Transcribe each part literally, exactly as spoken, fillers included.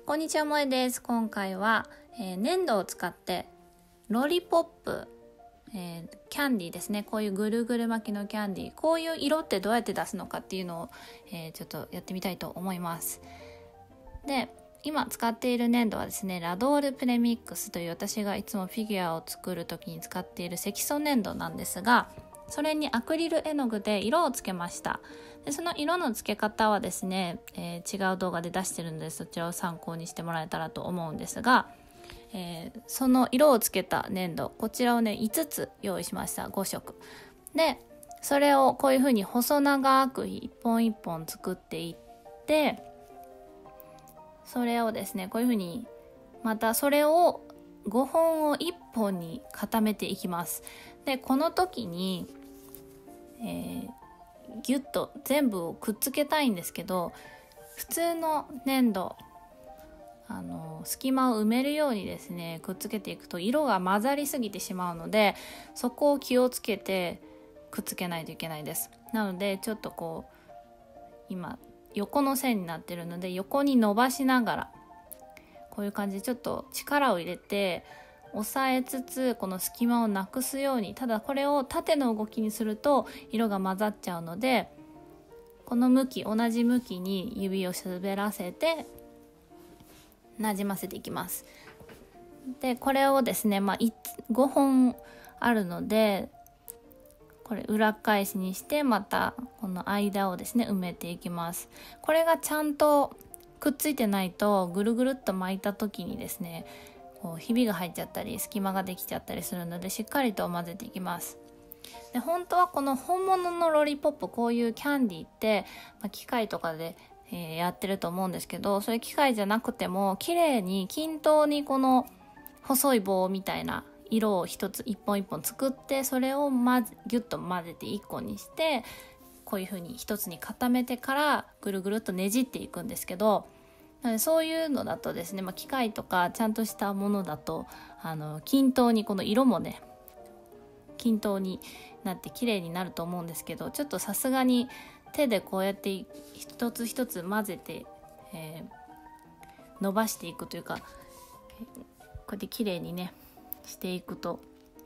こんにちは、もえです。今回は、えー、粘土を使ってロリポップ、えー、キャンディーですね。こういうぐるぐる巻きのキャンディー、こういう色ってどうやって出すのかっていうのを、えー、ちょっとやってみたいと思います。で、今使っている粘土はですね、ラドールプレミックスという私がいつもフィギュアを作る時に使っている積層粘土なんですが、それにアクリル絵の具で色をつけました。でその色のつけ方はですね、えー、違う動画で出してるのでそちらを参考にしてもらえたらと思うんですが、えー、その色をつけた粘土、こちらをねいつつ用意しました。ごしょくで、それをこういう風に細長く一本一本作っていって、それをですねこういう風にまたそれをごほんをいっぽんに固めていきます。でこの時に、えー、ギュッと全部をくっつけたいんですけど、普通の粘土あの隙間を埋めるようにですねくっつけていくと色が混ざりすぎてしまうので、そこを気をつけてくっつけないといけないです。なのでちょっとこう今横の線になってるので横に伸ばしながらこういう感じでちょっと力を入れて押さえつつ、この隙間をなくすように。ただこれを縦の動きにすると色が混ざっちゃうので、この向き、同じ向きに指を滑らせてなじませていきます。でこれをですね、まあ、ごほんあるのでこれ裏返しにしてまたこの間をですね埋めていきます。これがちゃんとくっついてないとぐるぐるっと巻いた時にですねこうひびが入っちゃったり隙間ができちゃったりするので、しっかりと混ぜていきます。で本当はこの本物のロリポップ、こういうキャンディーって、まあ、機械とかで、えー、やってると思うんですけど、そういう機械じゃなくても綺麗に均等にこの細い棒みたいな色を一つ一本一本作って、それをまずギュッと混ぜて一個にして、こういう風に一つに固めてからぐるぐるっとねじっていくんですけど、なのでそういうのだとですね、まあ、機械とかちゃんとしたものだとあの均等にこの色もね均等になって綺麗になると思うんですけど、ちょっとさすがに手でこうやって一つ一つ混ぜて、えー、伸ばしていくというか、こうやって綺麗にねしていくと、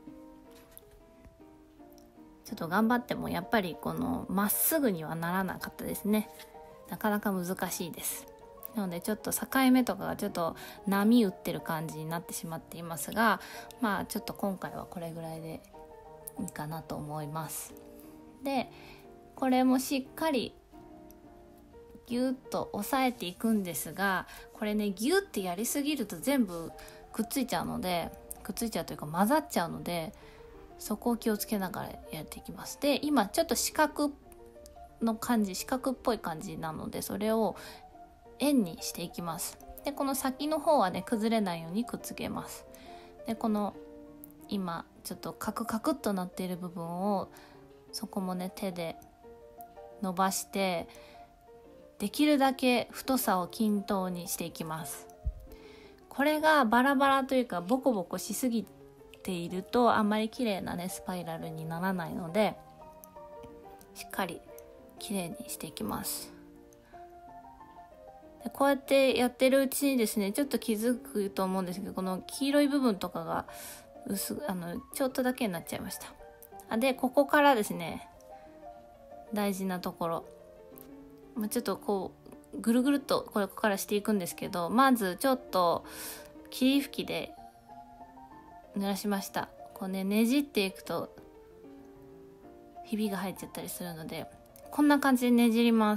ちょっと頑張ってもやっぱりこのまっすぐにはならなかったですね。なかなか難しいです。なのでちょっと境目とかがちょっと波打ってる感じになってしまっていますが、まあちょっと今回はこれぐらいでいいかなと思います。でこれもしっかりギュッと押さえていくんですが、これねギュッてやりすぎると全部くっついちゃうのでくっついちゃうというか混ざっちゃうので、そこを気をつけながらやっていきます。で今ちょっと四角の感じ四角っぽい感じなので、それを円にしていきます。でこの先の方はね崩れないようにくっつけます。でこの今ちょっとカクカクっとなっている部分をそこもね手で伸ばしてできるだけ太さを均等にしていきます。これがバラバラというかボコボコしすぎているとあんまり綺麗なねスパイラルにならないので、しっかり綺麗にしていきます。でこうやってやってるうちにですねちょっと気づくと思うんですけど、この黄色い部分とかが薄あのちょっとだけになっちゃいました。でここからですね大事なところ、ちょっとこうぐるぐるっとこれからしていくんですけど、まずちょっと霧吹きで濡らしました。こうねねじっていくとひびが入っちゃったりするので、こんな感じでねじります。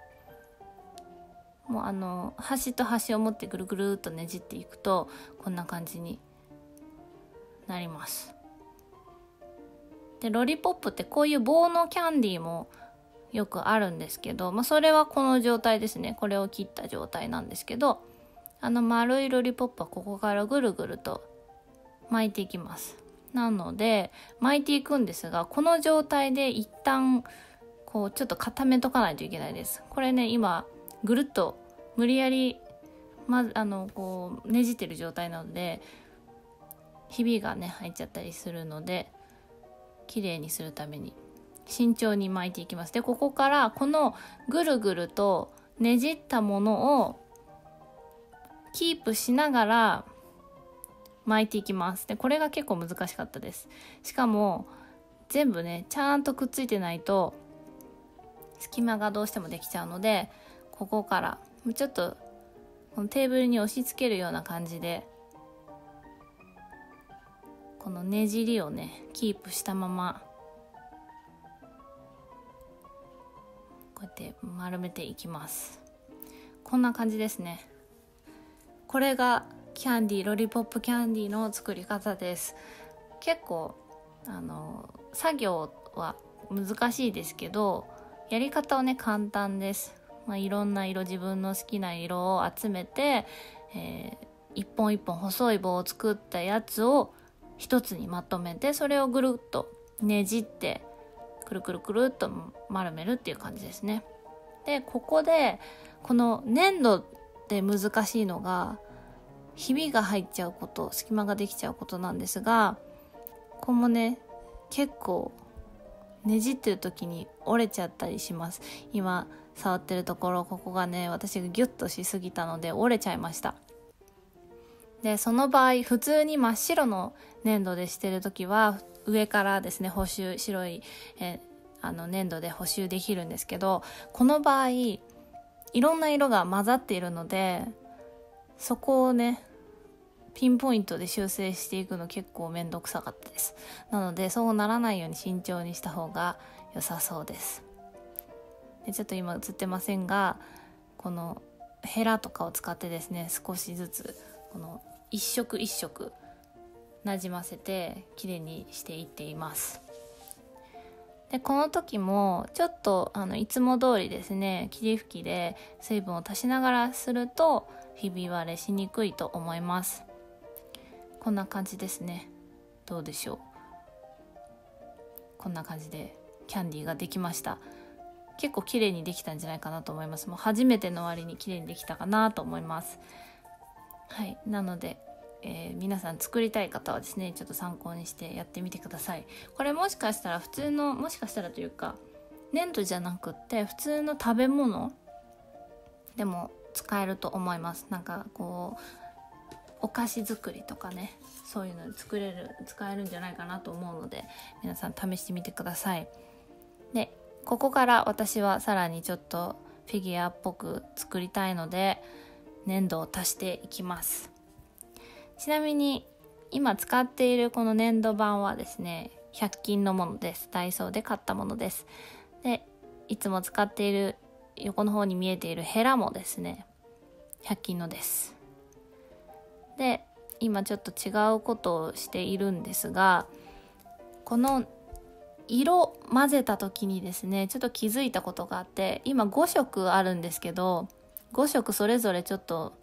もうあの端と端を持ってぐるぐるっとねじっていくとこんな感じになります。でロリポップってこういう棒のキャンディーもよくあるんですけど、まあ、それはこの状態ですね。これを切った状態なんですけど、あの丸いロリポップはここからぐるぐると巻いていきます。なので巻いていくんですが、この状態で一旦こうちょっと固めとかないといけないです。これね今ぐるっと無理やりまずあのこうねじってる状態なのでひびがね入っちゃったりするので、綺麗にするために慎重に巻いていきます。でここからこのぐるぐるとねじったものをキープしながら巻いていきます。でこれが結構難しかったです。しかも全部ねちゃんとくっついてないと隙間がどうしてもできちゃうので、ここからちょっとこのテーブルに押し付けるような感じでこのねじりをねキープしたままこうやって丸めていきます。こんな感じですね。これがキャンディーロリポップキャンディーの作り方です。結構あの作業は難しいですけど、やり方はね簡単です。まあ、いろんな色、自分の好きな色を集めて、えー、一本一本細い棒を作ったやつを一つにまとめて、それをぐるっとねじってくるくるくるっと丸めるっていう感じですね。でここでこの粘土で難しいのがひびが入っちゃうこと、隙間ができちゃうことなんですが、ここもね結構ねじってる時に折れちゃったりします。今触ってるところ、ここがね私がギュッとしすぎたので折れちゃいました。でその場合普通に真っ白の粘土でしてる時は上からですね補修、白いえあの粘土で補修できるんですけど、この場合いろんな色が混ざっているので、そこをねピンポイントで修正していくの結構めんどくさかったです。なのでそうならないように慎重にした方が良さそうです。でちょっと今映ってませんが、このヘラとかを使ってですね少しずつこの一色一色なじませてきれいにしていっています。でこの時もちょっとあのいつも通りですね霧吹きで水分を足しながらするとひび割れしにくいと思います。こんな感じですね。どうでしょう。こんな感じでキャンディーができました。結構綺麗にできたんじゃないかなと思います。もう初めての割に綺麗にできたかなと思います。はい、なので、えー、皆さん作りたい方はですねちょっと参考にしてやってみてください。これもしかしたら普通のもしかしたらというか粘土じゃなくって普通の食べ物でも使えると思います。なんかこうお菓子作りとかね、そういうので作れる使えるんじゃないかなと思うので皆さん試してみてください。でここから私はさらにちょっとフィギュアっぽく作りたいので粘土を足していきます。ちなみに今使っているこの粘土板はですねひゃく均のものです。ダイソーで買ったものです。でいつも使っている横の方に見えているヘラもですねひゃく均のです。で今ちょっと違うことをしているんですが、この色混ぜた時にですねちょっと気づいたことがあって、今ご色あるんですけどご色それぞれちょっと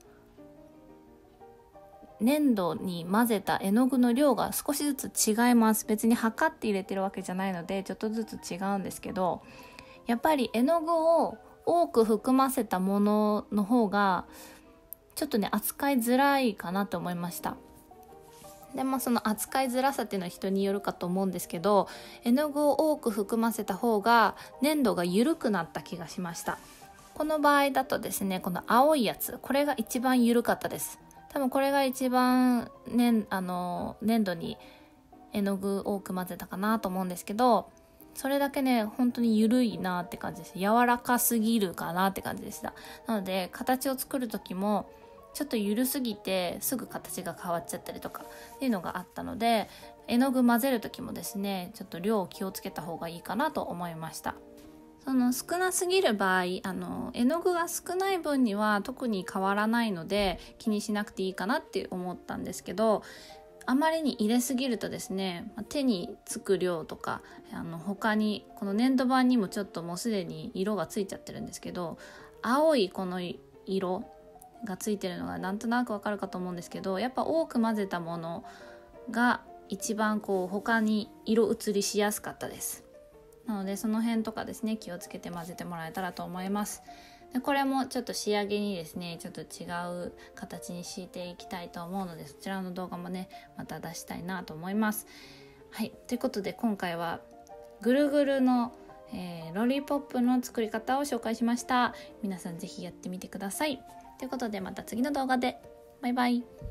粘土に混ぜた絵の具の量が少しずつ違います。別に測って入れてるわけじゃないのでちょっとずつ違うんですけど、やっぱり絵の具を多く含ませたものの方がちょっとね扱いづらいかなと思いました。でまあその扱いづらさっていうのは人によるかと思うんですけど、絵の具を多く含ませた方が粘土が緩くなった気がしました。この場合だとですねこの青いやつ、これが一番緩かったです。多分これが一番、ね、あの粘土に絵の具多く混ぜたかなと思うんですけど、それだけね本当に緩いなって感じです。柔らかすぎるかなって感じでした。なので形を作る時もちょっと緩すぎてすぐ形が変わっちゃったりとかっていうのがあったので、絵の具混ぜる時もですねちょっと量を気をつけた方がいいかなと思いました。その少なすぎる場合、あの絵の具が少ない分には特に変わらないので気にしなくていいかなって思ったんですけど、あまりに入れすぎるとですね手につく量とか、あの他にこの粘土板にもちょっともうすでに色がついちゃってるんですけど、青いこの色がついてるのがなんとなくわかるかと思うんですけど、やっぱ多く混ぜたものが一番こう他に色移りしやすかったです。なのでその辺とかですね気をつけて混ぜてもらえたらと思います。でこれもちょっと仕上げにですねちょっと違う形に敷いていきたいと思うので、そちらの動画もねまた出したいなと思います。はい、ということで今回はぐるぐるの、えー、ロリポップの作り方を紹介しました。皆さんぜひやってみてください。ということでまた次の動画で。 バイバイ。